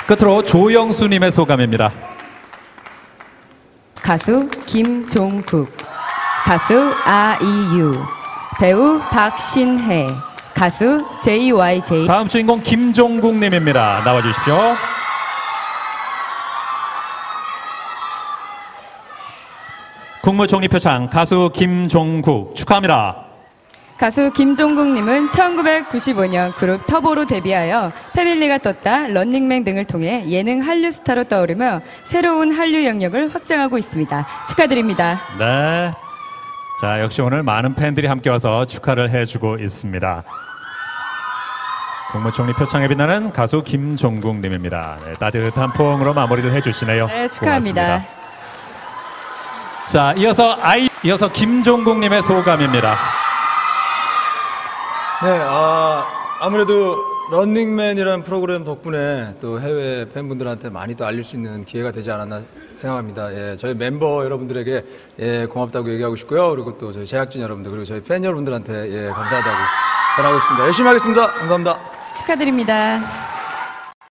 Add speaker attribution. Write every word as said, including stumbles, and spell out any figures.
Speaker 1: 끝으로 조영수님의 소감입니다.
Speaker 2: 가수 김종국, 가수 아이유, 배우 박신혜, 가수 제이와이제이.
Speaker 1: 다음 주인공 김종국님입니다. 나와주십시오. 국무총리 표창 가수 김종국 축하합니다.
Speaker 2: 가수 김종국님은 천구백구십오 년 그룹 터보로 데뷔하여 패밀리가 떴다, 런닝맨 등을 통해 예능 한류 스타로 떠오르며 새로운 한류 영역을 확장하고 있습니다. 축하드립니다.
Speaker 1: 네, 자 역시 오늘 많은 팬들이 함께 와서 축하를 해주고 있습니다. 국무총리 표창에 빛나는 가수 김종국님입니다. 네, 따뜻한 포옹으로 마무리를 해주시네요.
Speaker 2: 네, 축하합니다.
Speaker 1: 고맙습니다. 자, 이어서 아이 이어서 김종국님의 소감입니다.
Speaker 3: 네, 아, 아무래도 런닝맨이라는 프로그램 덕분에 또 해외 팬분들한테 많이 또 알릴 수 있는 기회가 되지 않았나 생각합니다. 예, 저희 멤버 여러분들에게 예, 고맙다고 얘기하고 싶고요. 그리고 또 저희 제작진 여러분들, 그리고 저희 팬 여러분들한테 예, 감사하다고 전하고 싶습니다. 열심히 하겠습니다. 감사합니다.
Speaker 2: 축하드립니다.